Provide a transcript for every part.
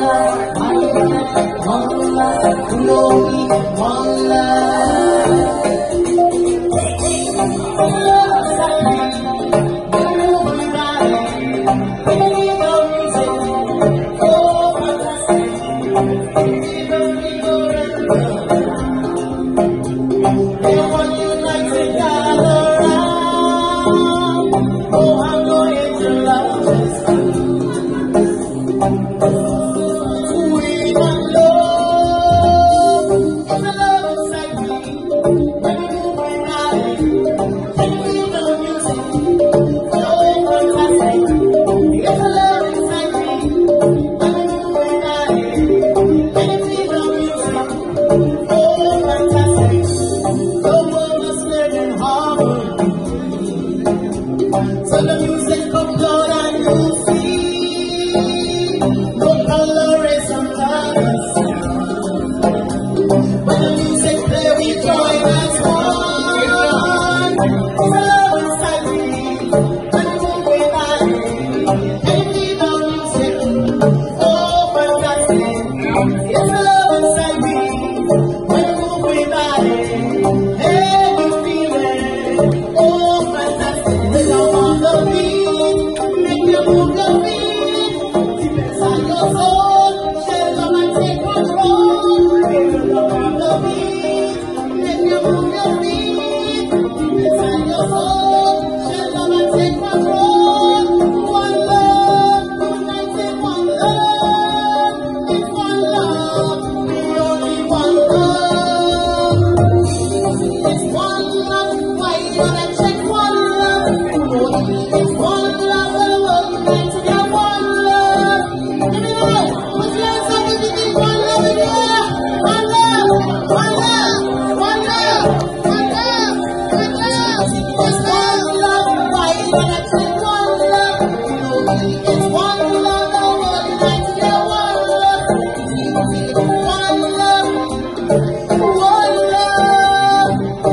So the music comes out and you see no colorism colors. When the music play, we join as one. It's a love inside me, and move with I. Anything on music, so fantastic. It's a love inside me, when move with I. Hey, you feel it, oh fantastic. It's on the beat, make you move your feet. Deep inside your soul, share love and take control. Feel the love of the beat, make you move your feet. Deep inside your soul, share love and take control. One love, united one love. It's one love, we only one love. It's one love, why you wanna check one love? It's one love, the world united together, one love. Let me know, put your hands up if you think one love in here. One love, one love, one love, one love, one love. It's one love, why you wanna check one love? It's one love, the world united together, one love. One love, one love.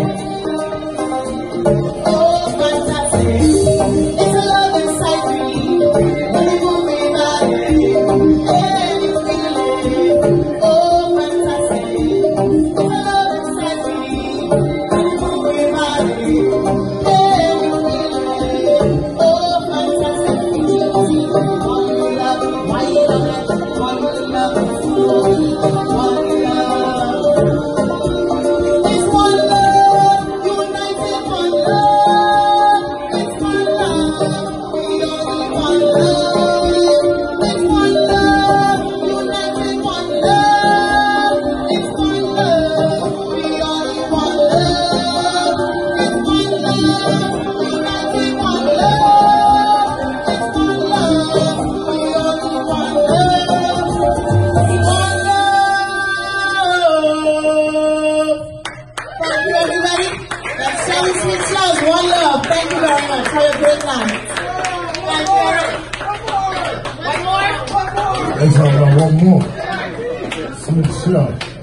Oh, fantastic. It's a love inside me. When you move me back, and you feel it. Oh, fantastic. It's a love inside me. When you move me back, and you feel it. Oh, fantastic. One love, why you love it? One love, one love. It's one love, united one love. It's one love, we only one love. It's one love, united one love. It's one love, we only one love. It's one love, united one love. It's one love, we only one love. One love. Thank you, everybody. That's Sally Sweet Sounds, One Love. Thank you very much for your great night. Thank you. One more? Let's have one more. Sweet Sounds.